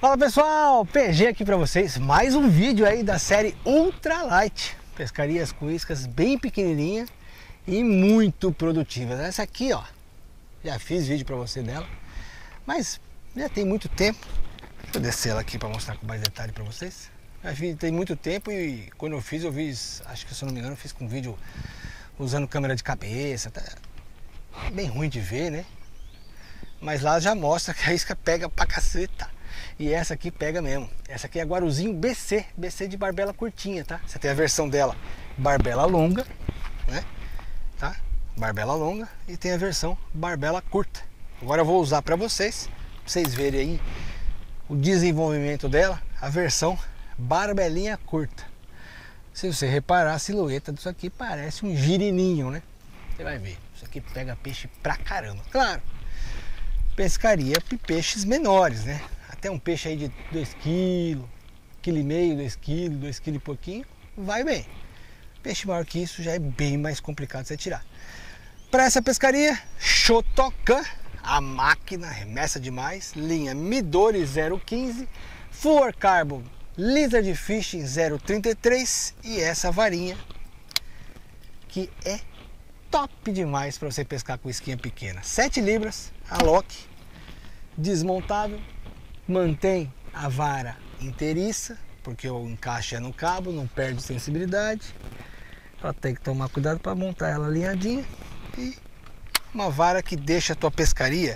Fala pessoal, PG aqui pra vocês, mais um vídeo aí da série Ultralight. Pescarias com iscas bem pequenininha e muito produtivas. Essa aqui ó, já fiz vídeo pra você dela, mas já tem muito tempo. Deixa eu descer ela aqui pra mostrar com mais detalhe pra vocês. Já fiz, tem muito tempo e quando eu fiz, acho que se eu não me engano, eu fiz com vídeo usando câmera de cabeça, tá bem ruim de ver, né? Mas lá já mostra que a isca pega pra caceta. E essa aqui pega mesmo. Essa aqui é Guaruzinho BC, BC de barbela curtinha, tá? Você tem a versão dela barbela longa, né? Tá? Barbela longa e tem a versão barbela curta. Agora eu vou usar pra vocês verem aí o desenvolvimento dela, a versão barbelinha curta. Se você reparar, a silhueta disso aqui parece um girininho, né? Você vai ver, isso aqui pega peixe pra caramba. Claro, pescaria de peixes menores, né? Até um peixe aí de 2 kg, 1,5 kg, 2 kg, 2 kg e pouquinho, vai bem. Peixe maior que isso já é bem mais complicado de você tirar. Para essa pescaria, Shotokan, a máquina, remessa demais, linha Midori 015, Fluorocarbon Lizard Fishing 033 e essa varinha que é top demais para você pescar com isquinha pequena. 7 libras, a lock, desmontável, mantém a vara inteiriça, porque o encaixe é no cabo, não perde sensibilidade. Só tem que tomar cuidado para montar ela alinhadinha. E uma vara que deixa a tua pescaria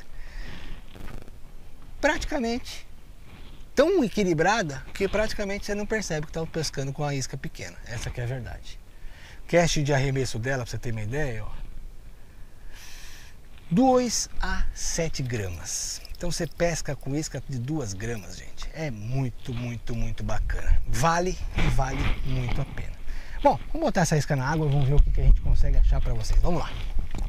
praticamente tão equilibrada que praticamente você não percebe que está pescando com a isca pequena. Essa que é a verdade. O cast de arremesso dela, para você ter uma ideia, ó, 2 a 7 gramas. Então você pesca com isca de 2 gramas, gente. É muito, muito, muito bacana. Vale muito a pena. Bom, vamos botar essa isca na água e vamos ver o que a gente consegue achar para vocês. Vamos lá.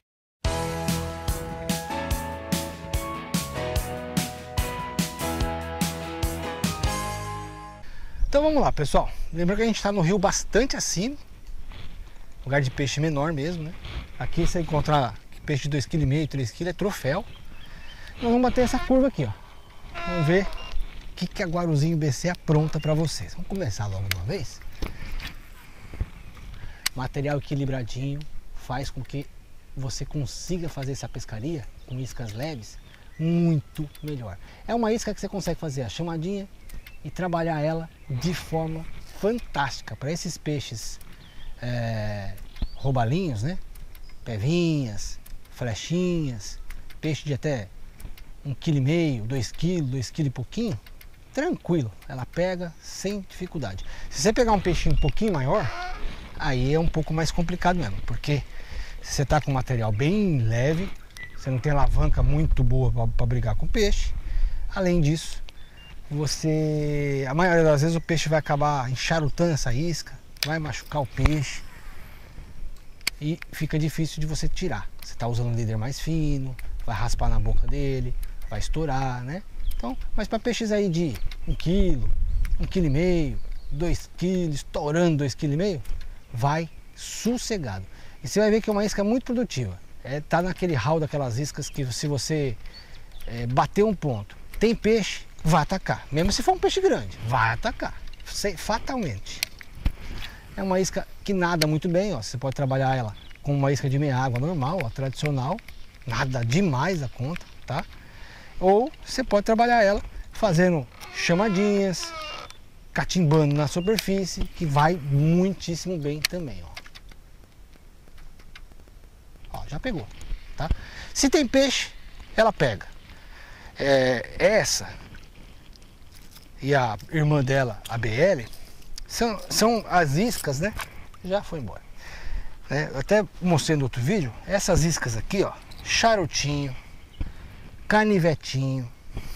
Então vamos lá, pessoal. Lembra que a gente está no rio bastante acima. Lugar de peixe menor mesmo, né? Aqui você encontrar peixe de 2,5 kg, 3 kg é troféu. Nós vamos bater essa curva aqui, ó. Vamos ver o que a Guaruzinho BC apronta para vocês. Vamos começar logo de uma vez. Material equilibradinho faz com que você consiga fazer essa pescaria com iscas leves muito melhor. É uma isca que você consegue fazer a chamadinha e trabalhar ela de forma fantástica para esses peixes roubalinhos, né? Pevinhas, flechinhas, peixe de até 1,5 kg, 2 kg, 2 kg e pouquinho, tranquilo, ela pega sem dificuldade. Se você pegar um peixinho um pouquinho maior, aí é um pouco mais complicado mesmo, porque se você está com material bem leve, você não tem alavanca muito boa para brigar com o peixe. Além disso, a maioria das vezes o peixe vai acabar encharutando essa isca, vai machucar o peixe e fica difícil de você tirar. Você está usando um líder mais fino, vai raspar na boca dele, vai estourar, né? Então, mas para peixes aí de 1 kg, 1,5 kg, 2 kg, estourando 2,5 kg, vai sossegado. E você vai ver que é uma isca muito produtiva. Tá naquele hall daquelas iscas que se você bater um ponto, tem peixe, vai atacar. Mesmo se for um peixe grande, vai atacar, fatalmente. É uma isca que nada muito bem, ó. Você pode trabalhar ela com uma isca de meia água normal, ó, tradicional, nada demais da conta, tá? Ou você pode trabalhar ela fazendo chamadinhas, catimbando na superfície, que vai muitíssimo bem também, ó. Ó, já pegou, tá? Se tem peixe, ela pega. Essa e a irmã dela, a BL, são as iscas, né? Já foi embora. Eu até mostrei no outro vídeo, essas iscas aqui, ó, charutinho, canivetinho,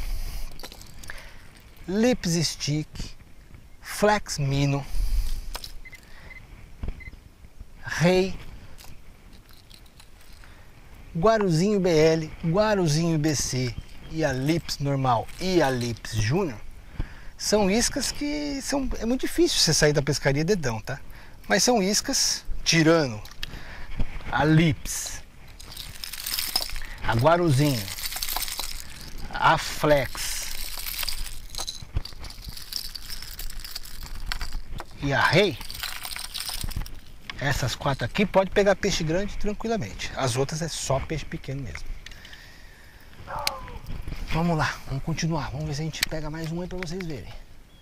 lips stick, flex mino, rei, Guaruzinho BL, Guaruzinho BC e a lips normal e a lips júnior são iscas que é muito difícil você sair da pescaria dedão, tá? Mas são iscas, tirando a lips, a Guaruzinho, a flex e a rei, essas 4 aqui pode pegar peixe grande tranquilamente. As outras é só peixe pequeno mesmo. Vamos lá, vamos continuar. Vamos ver se a gente pega mais um aí pra vocês verem.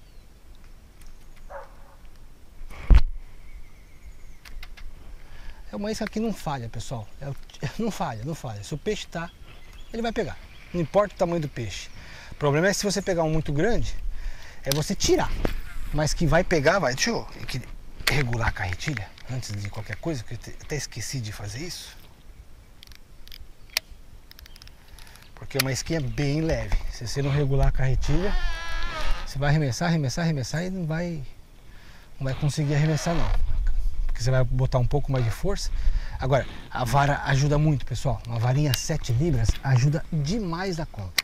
É uma isca que não falha, pessoal. Não falha, não falha. Se o peixe tá, ele vai pegar. Não importa o tamanho do peixe. O problema é que se você pegar um muito grande, é você tirar. Mas que vai pegar, vai. Deixa eu regular a carretilha antes de qualquer coisa, porque eu até esqueci de fazer isso. Porque é uma isquinha bem leve. Se você não regular a carretilha, você vai arremessar, arremessar, arremessar e não vai conseguir arremessar não. Porque você vai botar um pouco mais de força. Agora, a vara ajuda muito, pessoal. Uma varinha 7 libras ajuda demais da conta.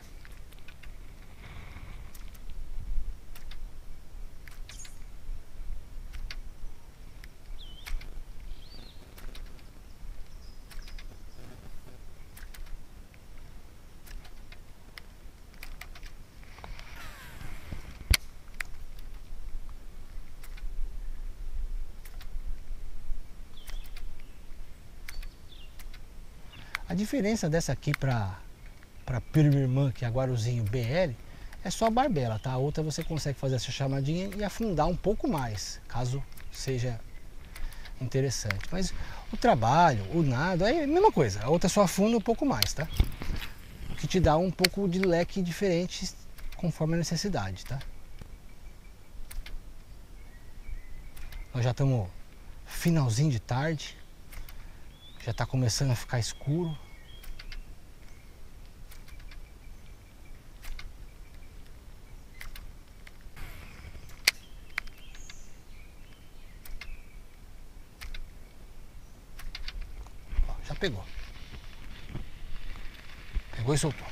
A diferença dessa aqui para prima irmã, que é a Guaruzinho BL, é só a barbela, tá? A outra você consegue fazer essa chamadinha e afundar um pouco mais, caso seja interessante. Mas o trabalho, o nado, é a mesma coisa. A outra só afunda um pouco mais, tá? O que te dá um pouco de leque diferente conforme a necessidade, tá? Nós já estamos finalzinho de tarde. Já está começando a ficar escuro. Ó, já pegou. Pegou e soltou.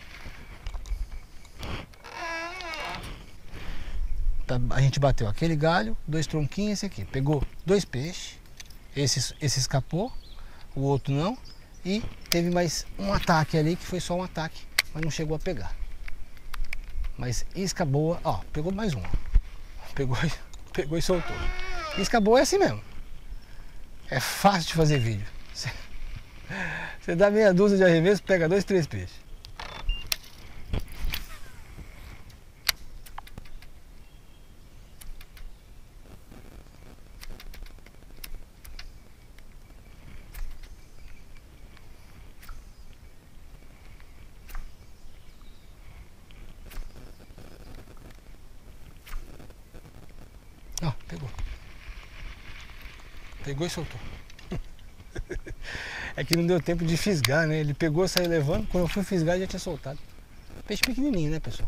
A gente bateu aquele galho, 2 tronquinhos, esse aqui. Pegou 2 peixes. Esse escapou. O outro não, e teve mais um ataque ali, que foi só um ataque, mas não chegou a pegar. Mas isca boa, ó, pegou mais um, pegou e soltou. Isca boa é assim mesmo, é fácil de fazer vídeo. Você dá meia dúzia de arremesso, pega 2, 3 peixes. Ó, pegou. Pegou e soltou. É que não deu tempo de fisgar, né? Ele pegou, saiu levando. Quando eu fui fisgar, já tinha soltado. Peixe pequenininho, né, pessoal?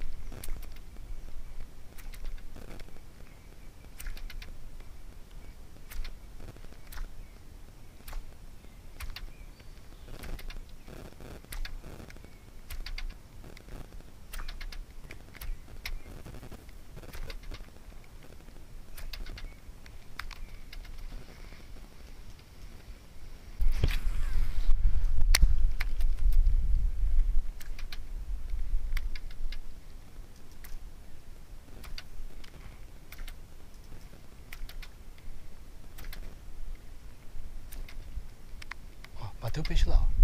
Bateu o peixe lá, ó.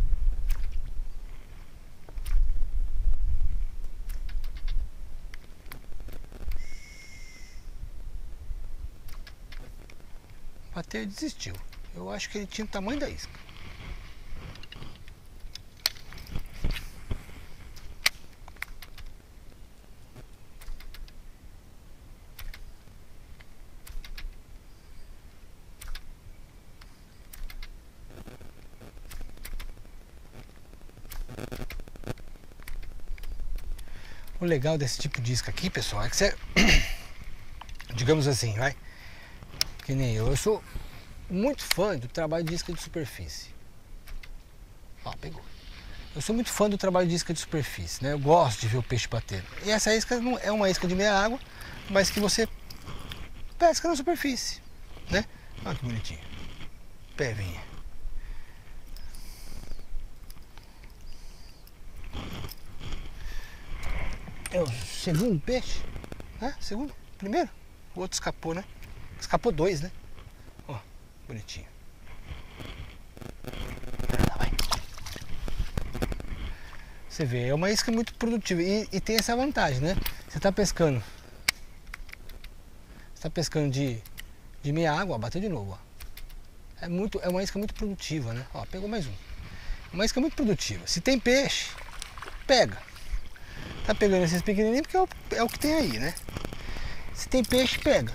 Bateu e desistiu. Eu acho que ele tinha o tamanho da isca. O legal desse tipo de isca aqui, pessoal, é que você, digamos assim, vai, que nem eu sou muito fã do trabalho de isca de superfície. Ó, pegou. Eu sou muito fã do trabalho de isca de superfície, né? Eu gosto de ver o peixe bater. E essa isca não é uma isca de meia água, mas que você pesca na superfície, né? Olha que bonitinho. Pevinha. É o segundo peixe? É? Segundo? Primeiro? O outro escapou, né? Escapou 2, né? Ó, bonitinho. Lá vai. Você vê, é uma isca muito produtiva e tem essa vantagem, né? Você tá pescando. Você tá pescando de meia água, ó, bateu de novo, ó. É uma isca muito produtiva, né? Ó, pegou mais um. Uma isca muito produtiva. Se tem peixe, pega. Tá pegando esses pequenininhos porque é o que tem aí, né? Se tem peixe, pega.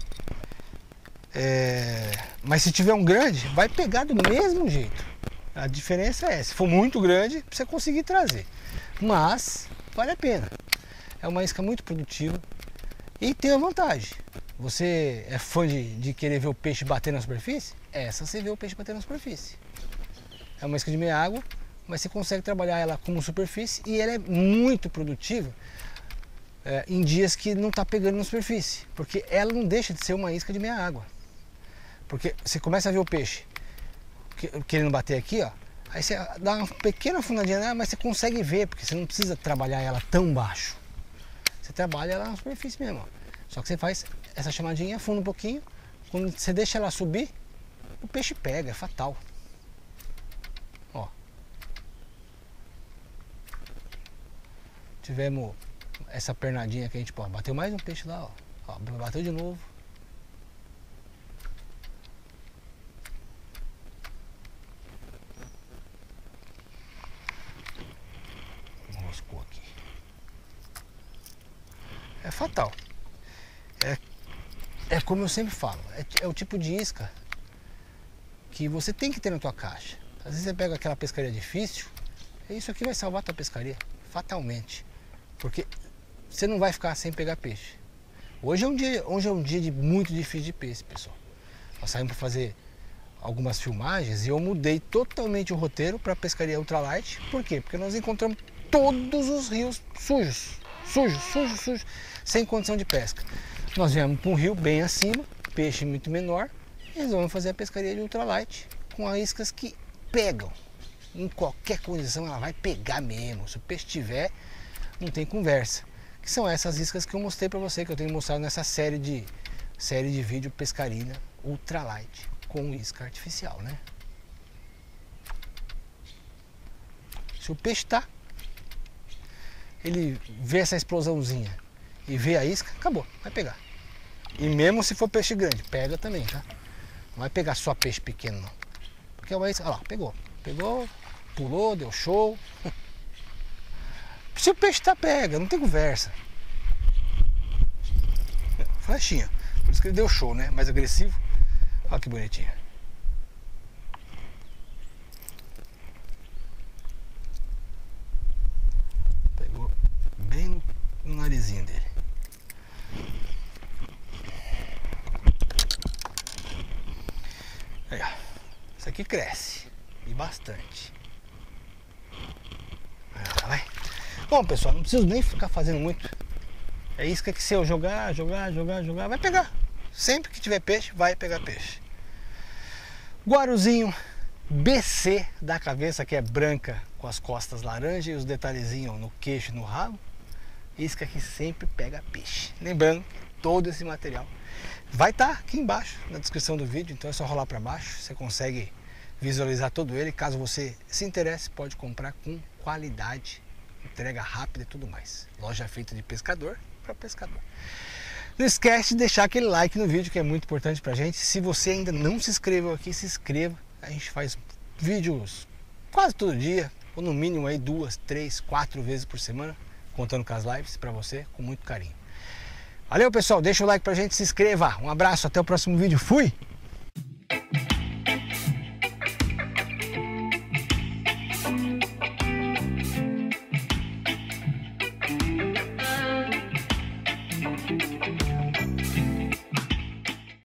Mas se tiver um grande, vai pegar do mesmo jeito. A diferença é, se for muito grande, você conseguir trazer. Mas vale a pena. É uma isca muito produtiva e tem a vantagem. Você é fã de querer ver o peixe bater na superfície? Essa você vê o peixe bater na superfície. É uma isca de meia água, mas você consegue trabalhar ela como superfície e ela é muito produtiva em dias que não está pegando na superfície, porque ela não deixa de ser uma isca de meia água. Porque você começa a ver o peixe querendo bater aqui, ó, aí você dá uma pequena afundadinha nela, mas você consegue ver, porque você não precisa trabalhar ela tão baixo. Você trabalha ela na superfície mesmo, ó. Só que você faz essa chamadinha, afunda um pouquinho, quando você deixa ela subir, o peixe pega, é fatal. Ó. Tivemos essa pernadinha que a gente, pô, bateu mais um peixe lá, ó. Bateu de novo. Enroscou aqui. É fatal. É como eu sempre falo, é o tipo de isca que você tem que ter na tua caixa. Às vezes você pega aquela pescaria difícil, isso aqui vai salvar a tua pescaria, fatalmente. Porque você não vai ficar sem pegar peixe. Hoje é um dia muito difícil de peixe, pessoal. Nós saímos para fazer algumas filmagens e eu mudei totalmente o roteiro para pescaria ultralight. Por quê? Porque nós encontramos todos os rios sujos, sem condição de pesca. Nós viemos para um rio bem acima, peixe muito menor, e resolvemos fazer a pescaria de ultralight com iscas que pegam. Em qualquer condição ela vai pegar mesmo. Se o peixe tiver, não tem conversa. Que são essas iscas que eu mostrei para você, que eu tenho mostrado nessa série de vídeo pescaria ultralight com isca artificial, né? Se o peixe ele vê essa explosãozinha e vê a isca, acabou, vai pegar. E mesmo se for peixe grande, pega também, tá? Não vai pegar só peixe pequeno, não. Porque é uma isca, olha lá, pegou, pulou, deu show. Se o peixe pega, não tem conversa. Flechinha, por isso que ele deu show, né? Mais agressivo. Olha que bonitinho. Pegou bem no narizinho dele. Aí, ó. Isso aqui cresce. E bastante. Vai. Bom, pessoal, não preciso nem ficar fazendo muito. É isca que se eu jogar, vai pegar. Sempre que tiver peixe, vai pegar peixe. Guaruzinho BC da cabeça, que é branca com as costas laranja e os detalhezinhos no queixo e no rabo. Isca que sempre pega peixe. Lembrando que todo esse material vai estar aqui embaixo na descrição do vídeo, então é só rolar para baixo, você consegue visualizar todo ele. Caso você se interesse, pode comprar com qualidade, entrega rápida e tudo mais. Loja feita de pescador para pescador. Não esquece de deixar aquele like no vídeo, que é muito importante pra gente. Se você ainda não se inscreveu aqui, se inscreva. A gente faz vídeos quase todo dia, ou no mínimo aí 2, 3, 4 vezes por semana, contando com as lives para você, com muito carinho. Valeu, pessoal, deixa o like pra gente, se inscreva. Um abraço, até o próximo vídeo. Fui!